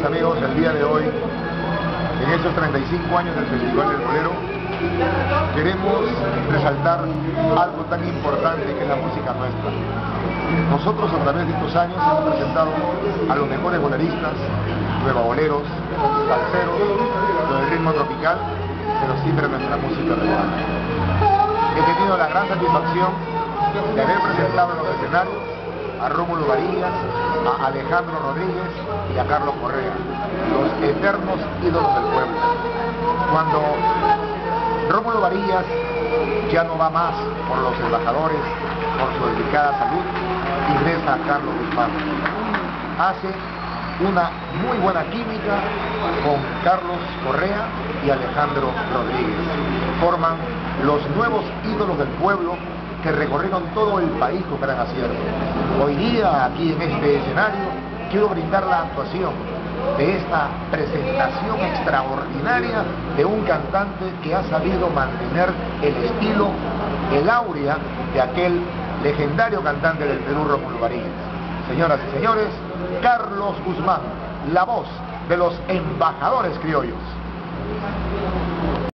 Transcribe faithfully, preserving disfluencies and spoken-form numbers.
amigos, el día de hoy, en estos treinta y cinco años del Festival del Bolero, queremos resaltar algo tan importante que es la música nuestra. Nosotros a través de estos años hemos presentado a los mejores boleristas, nuevaboleros, salseros, lo del ritmo tropical, pero siempre nuestra música regular. He tenido la gran satisfacción de haber presentado en los escenarios a Rómulo Varillas, a Alejandro Rodríguez y a Carlos Correa, los eternos ídolos del pueblo. Cuando Rómulo Varillas ya no va más por los embajadores, por su delicada salud, ingresa a Carlos Guzmán. Hace una muy buena química con Carlos Correa y Alejandro Rodríguez. Forman los nuevos ídolos del pueblo que recorrieron todo el país con gran acierto. Hoy día, aquí en este escenario, quiero brindar la actuación de esta presentación extraordinaria de un cantante que ha sabido mantener el estilo, el áurea de aquel legendario cantante del Perú, Rómulo Varillas. Señoras y señores, Carlos Guzmán, la voz de los embajadores criollos.